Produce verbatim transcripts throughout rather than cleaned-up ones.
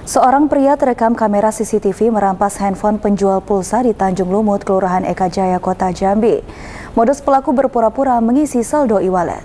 Seorang pria terekam kamera C C T V merampas handphone penjual pulsa di Tanjung Lumut, Kelurahan Eka Jaya, Kota Jambi. Modus pelaku berpura-pura mengisi saldo e-wallet.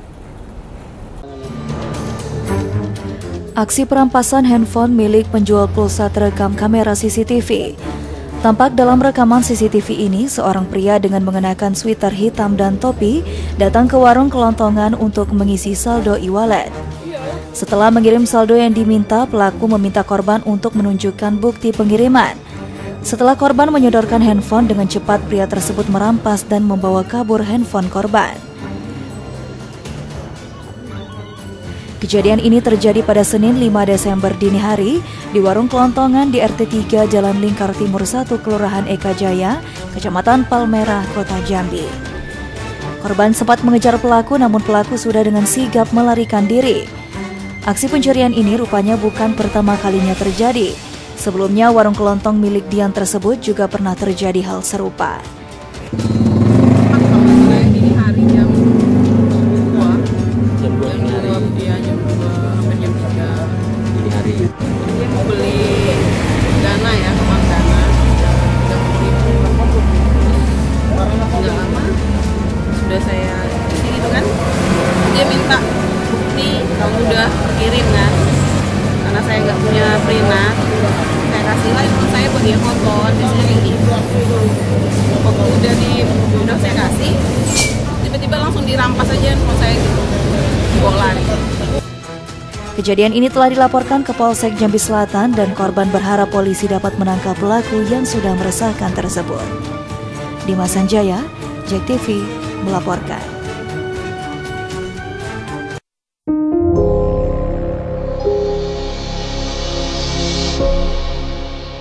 Aksi perampasan handphone milik penjual pulsa terekam kamera C C T V. Tampak dalam rekaman C C T V ini, seorang pria dengan mengenakan sweater hitam dan topi datang ke warung kelontongan untuk mengisi saldo e-wallet. Setelah mengirim saldo yang diminta, pelaku meminta korban untuk menunjukkan bukti pengiriman. Setelah korban menyodorkan handphone, dengan cepat pria tersebut merampas dan membawa kabur handphone korban. Kejadian ini terjadi pada Senin lima Desember dini hari di warung kelontongan di R T tiga Jalan Lingkar Timur satu, Kelurahan Eka Jaya, Kecamatan Palmerah, Kota Jambi. Korban sempat mengejar pelaku, namun pelaku sudah dengan sigap melarikan diri. Aksi pencurian ini rupanya bukan pertama kalinya terjadi. Sebelumnya, warung kelontong milik Dian tersebut juga pernah terjadi hal serupa. Dini hari jam dua, jam dua ini hari, ya jam dua sampai jam tiga dini hari. Dia mau beli dana ya, kemang dana, udah beli. Nggak lama, sudah saya isi gitu kan, dia minta bukti kamu udah kirim kan, karena saya nggak punya printer, saya kasih lah itu saya buat dia foto, biasanya kayak gitu. Foto udah di udah saya kasih, tiba-tiba langsung dirampas aja handphone saya gitu, bola. Kejadian ini telah dilaporkan ke Polsek Jambi Selatan dan korban berharap polisi dapat menangkap pelaku yang sudah meresahkan tersebut. Dimas Sanjaya, Jack T V melaporkan.